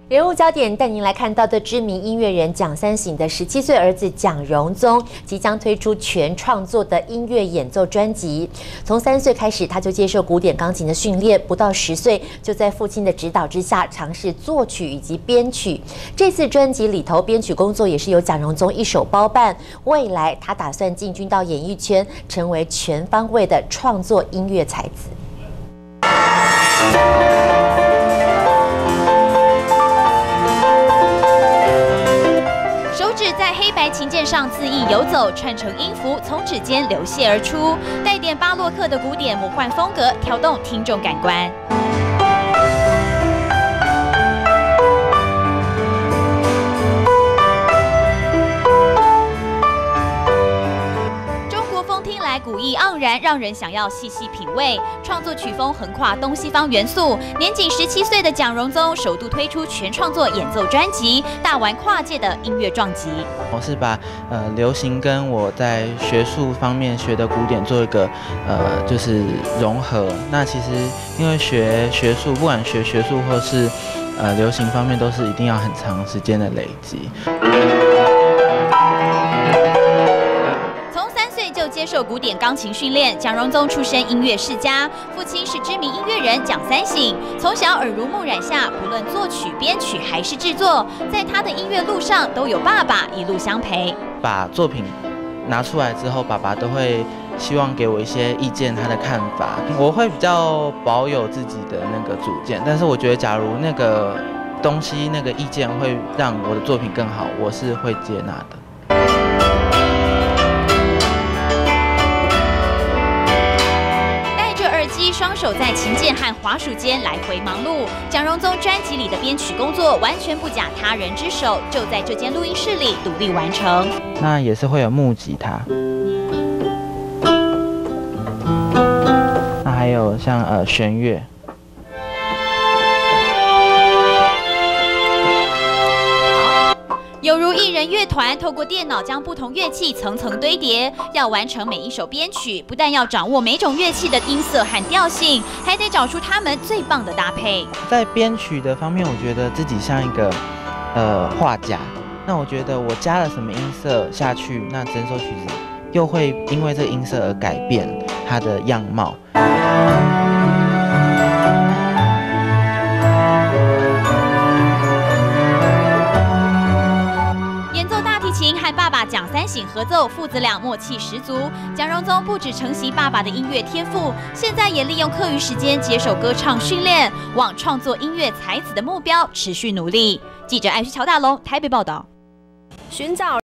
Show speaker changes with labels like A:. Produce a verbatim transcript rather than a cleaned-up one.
A: 人物焦点带您来看到的知名音乐人蒋三省的十七岁儿子蒋荣宗即将推出全创作的音乐演奏专辑。从三岁开始，他就接受古典钢琴的训练，不到十岁就在父亲的指导之下尝试作曲以及编曲。这次专辑里头，编曲工作也是由蒋荣宗一手包办。未来他打算进军到演艺圈，成为全方位的创作音乐才子。
B: 在黑白琴键上恣意游走，串成音符从指尖流泻而出，带点巴洛克的古典魔幻风格，挑动听众感官。听来古意盎然，让人想要细细品味。创作曲风横跨东西方元素，年仅十七岁的蒋荣宗首度推出全创作演奏专辑，大玩跨界的音乐撞击。
C: 我是把呃流行跟我在学术方面学的古典做一个呃就是融合。那其实因为学学术，不管学学术或是呃流行方面，都是一定要很长时间的累积。
B: 就接受古典钢琴训练，蒋荣宗出身音乐世家，父亲是知名音乐人蒋三省，从小耳濡目染下，不论作曲、编曲还是制作，在他的音乐路上都有爸爸一路相陪。
C: 把作品拿出来之后，爸爸都会希望给我一些意见，他的看法，我会比较保有自己的那个主见，但是我觉得，假如那个东西、那个意见会让我的作品更好，我是会接纳的。
B: 双手在琴键和滑鼠间来回忙碌，蒋荣宗专辑里的编曲工作完全不假他人之手，就在这间录音室里独立完成。
C: 那也是会有木吉他，那还有像呃弦乐。
B: 有如艺人乐团，透过电脑将不同乐器层层堆叠，要完成每一首编曲，不但要掌握每种乐器的音色和调性，还得找出他们最棒的搭配。
C: 在编曲的方面，我觉得自己像一个呃画家。那我觉得我加了什么音色下去，那整首曲子又会因为这个音色而改变它的样貌。
B: 和爸爸蒋三省合奏，父子俩默契十足。蒋荣宗不只承袭爸爸的音乐天赋，现在也利用课余时间接受歌唱训练，往创作音乐才子的目标持续努力。记者艾旭乔大龙台北报道。
D: 寻找